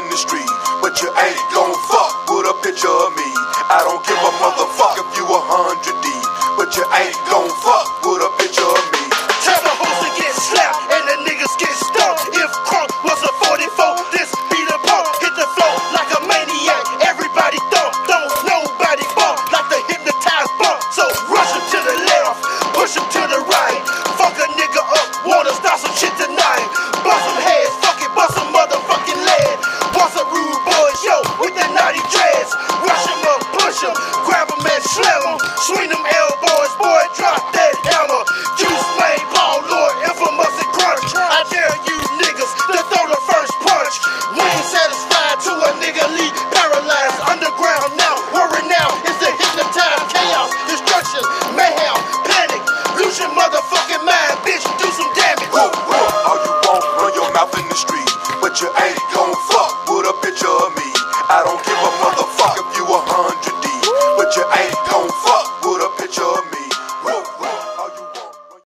the street, but you ain't gon' fuck with a picture of me. I don't give a motherfuck if you 100 deep, but you ain't gon' fuck with a picture of me. Tell the hoes to get slapped and the niggas get stumped. If crunk was a 44, this be the pump. Hit the floor like a maniac, everybody thump. Don't nobody bump like the hypnotized bump. So rush him to the left, push him to the right. Fuck a nigga up, wanna start some shit tonight. Bust some heads, fuck it, bust some motherfucking lead. Want some rude boys, yo, with the naughty dreads. Rush him up, push him, grab him and slam him, swing him